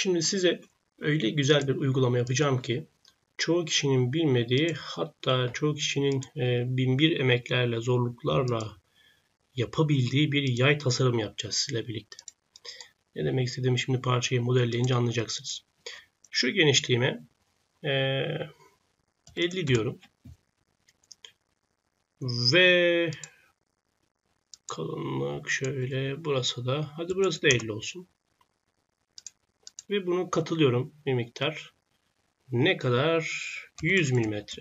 Şimdi size öyle güzel bir uygulama yapacağım ki çoğu kişinin bilmediği, hatta çoğu kişinin bin bir emeklerle, zorluklarla yapabildiği bir yay tasarım yapacağız sizle birlikte. Ne demek istediğimi şimdi parçayı modelleyince anlayacaksınız. Şu genişliğime 50 diyorum. Ve kalınlık şöyle, burası da, hadi burası da 50 olsun. Ve bunu katılıyorum bir miktar. Ne kadar? 100 milimetre.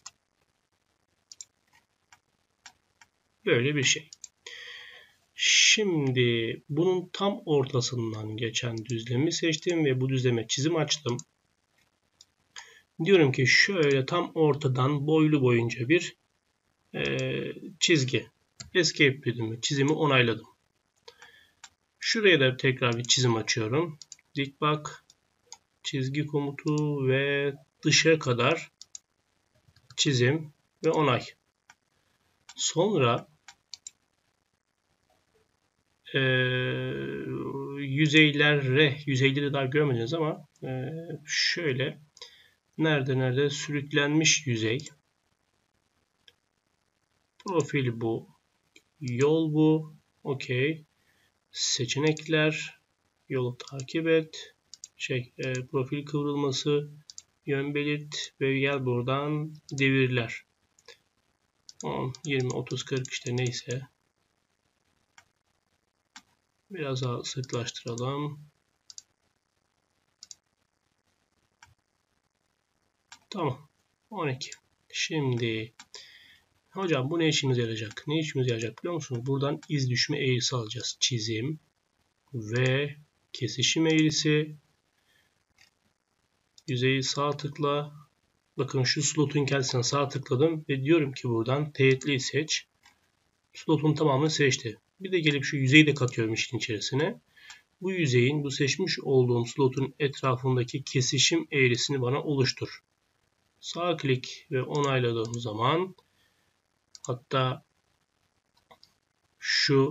Böyle bir şey. Şimdi bunun tam ortasından geçen düzlemi seçtim ve bu düzleme çizim açtım. Diyorum ki şöyle tam ortadan boylu boyunca bir çizgi. Escape dedim, çizimi onayladım. Şuraya da tekrar bir çizim açıyorum. Dik bak, çizgi komutu ve dışa kadar çizim ve onay. Sonra yüzeyleri daha görmediniz ama şöyle nerede sürüklenmiş yüzey, profil bu, yol bu, okey, seçenekler, yolu takip et, profil kıvrılması, yön belirt ve gel buradan devirler 10, 20, 30, 40 işte neyse. Biraz daha sıklaştıralım. Tamam. 12. Şimdi hocam bu ne işimize yarayacak? Ne işimize yarayacak biliyor musunuz? Buradan iz düşme eğrisi alacağız. Çizim ve kesişim eğrisi. Yüzeyi sağ tıkla. Bakın şu slotun kendisine sağ tıkladım ve diyorum ki buradan teğetliği seç. Slotun tamamını seçti. Bir de gelip şu yüzeyi de katıyorum işin içerisine. Bu yüzeyin, bu seçmiş olduğum slotun etrafındaki kesişim eğrisini bana oluştur. Sağ klik ve onayladığım zaman, hatta şu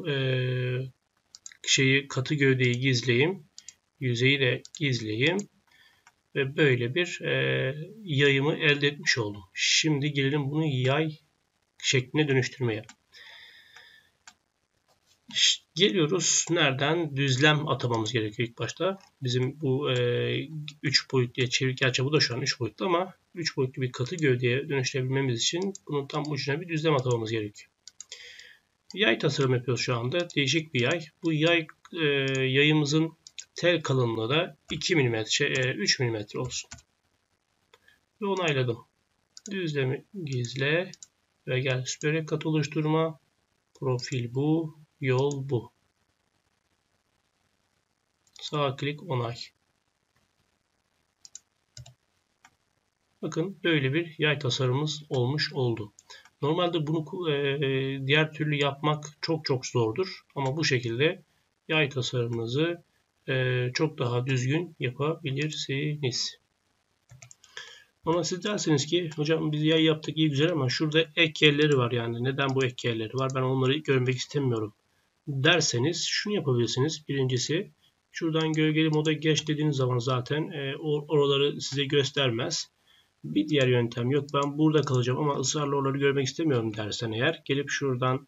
katı gövdeyi gizleyeyim, yüzeyi de gizleyeyim ve böyle bir yayımı elde etmiş oldum. Şimdi gelelim bunu yay şekline dönüştürmeye. Geliyoruz. Nereden? Düzlem atamamız gerekiyor ilk başta. Bizim bu 3 boyutlu çevik, gerçi bu da şu an 3 boyutlu ama 3 boyutlu bir katı gövdeye dönüştürebilmemiz için bunun tam ucuna bir düzlem atamamız gerekiyor. Yay tasarım yapıyoruz şu anda. Değişik bir yay. Bu yayımızın tel kalınlığı da 2 mm, 3 mm olsun. Ve onayladım. Düzlemi gizle ve gel süper kat oluşturma. Profil bu, yol bu. Sağ klik onay. Bakın böyle bir yay tasarımımız olmuş oldu. Normalde bunu diğer türlü yapmak çok zordur. Ama bu şekilde yay tasarımınızı çok daha düzgün yapabilirsiniz. Ama siz dersiniz ki hocam biz yay yaptık iyi güzel ama şurada ek yerleri var, yani neden bu ek yerleri var, ben onları görmek istemiyorum derseniz şunu yapabilirsiniz. Birincisi, şuradan gölgeli moda geç dediğiniz zaman zaten oraları size göstermez. Bir diğer yöntem, yok ben burada kalacağım ama ısrarla oraları görmek istemiyorum dersen eğer, gelip şuradan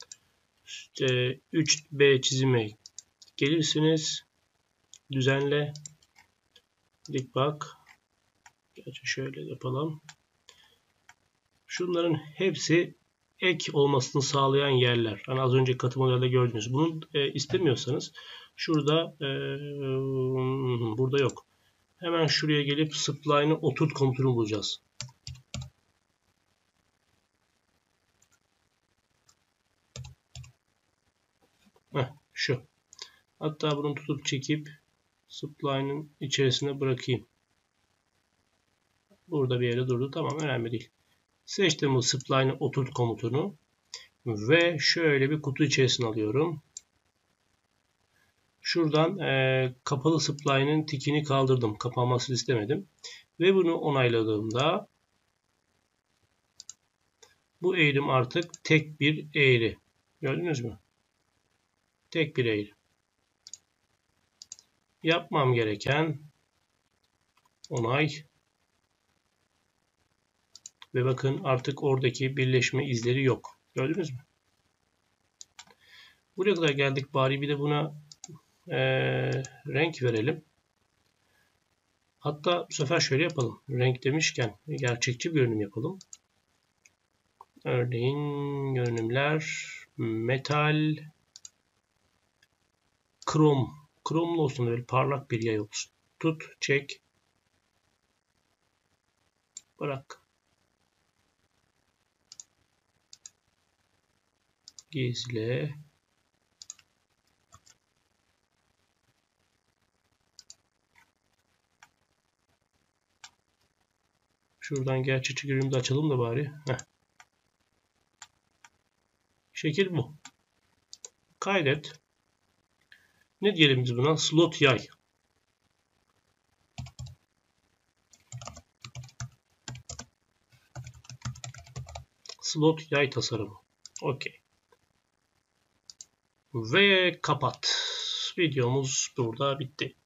3B çizime gelirsiniz. Düzenle. Dik bak. Gerçi şöyle yapalım. Şunların hepsi ek olmasını sağlayan yerler. Hani az önce katı modelde gördünüz. Bunu istemiyorsanız şurada burada yok. Hemen şuraya gelip spline'ı oturt komutunu bulacağız. Şu. Hatta bunu tutup çekip spline'ın içerisine bırakayım. Burada bir yere durdu. Tamam, önemli değil. Seçtim bu spline'ı oturt komutunu ve şöyle bir kutu içerisine alıyorum. Şuradan kapalı spline'ın tikini kaldırdım. Kapanmasını istemedim. Ve bunu onayladığımda bu eğrim artık tek bir eğri. Gördünüz mü? Tek bir eğri. Yapmam gereken Onay. Ve bakın artık oradaki birleşme izleri yok. Gördünüz mü? Buraya kadar geldik. Bari bir de buna renk verelim. Hatta bu sefer şöyle yapalım. Renk demişken gerçekçi bir görünüm yapalım. Örneğin görünümler metal, krom. Kromlu olsun, böyle parlak bir yay olsun. Tut, çek, bırak. Gizle. Şuradan gerçekçi görünümü de açalım da bari. Heh. Şekil bu. Kaydet. Ne diyelim biz buna? Slot yay. Slot yay tasarımı. Okey. Ve kapat. Videomuz burada bitti.